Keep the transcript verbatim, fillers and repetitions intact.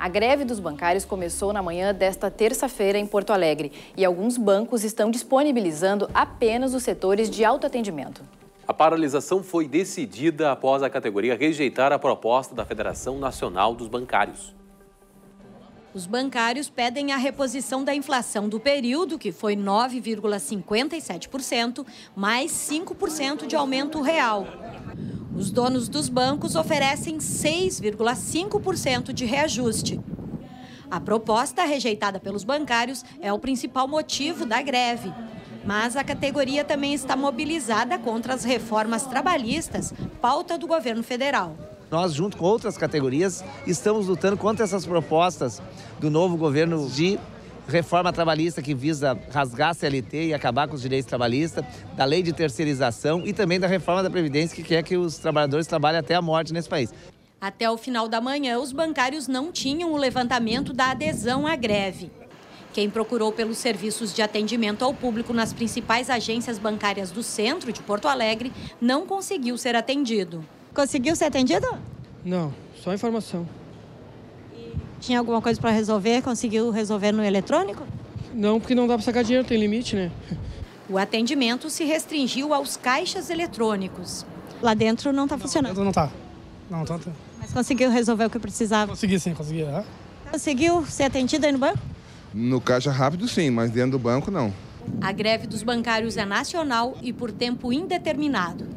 A greve dos bancários começou na manhã desta terça-feira em Porto Alegre e alguns bancos estão disponibilizando apenas os setores de autoatendimento. A paralisação foi decidida após a categoria rejeitar a proposta da Federação Nacional dos Bancários. Os bancários pedem a reposição da inflação do período, que foi nove vírgula cinquenta e sete por cento, mais cinco por cento de aumento real. Os donos dos bancos oferecem seis vírgula cinco por cento de reajuste. A proposta rejeitada pelos bancários é o principal motivo da greve. Mas a categoria também está mobilizada contra as reformas trabalhistas, pauta do governo federal. Nós, junto com outras categorias, estamos lutando contra essas propostas do novo governo de reforma trabalhista que visa rasgar a C L T e acabar com os direitos trabalhistas, da lei de terceirização e também da reforma da Previdência, que quer que os trabalhadores trabalhem até a morte nesse país. Até o final da manhã, os bancários não tinham o levantamento da adesão à greve. Quem procurou pelos serviços de atendimento ao público nas principais agências bancárias do centro de Porto Alegre não conseguiu ser atendido. Conseguiu ser atendido? Não, só informação. E tinha alguma coisa para resolver? Conseguiu resolver no eletrônico? Não, porque não dá para sacar dinheiro, tem limite, né? O atendimento se restringiu aos caixas eletrônicos. Lá dentro não está funcionando? Não está. Não, tá. Mas conseguiu resolver o que precisava? Consegui sim, consegui. É. Conseguiu ser atendido aí no banco? No caixa rápido sim, mas dentro do banco não. A greve dos bancários é nacional e por tempo indeterminado.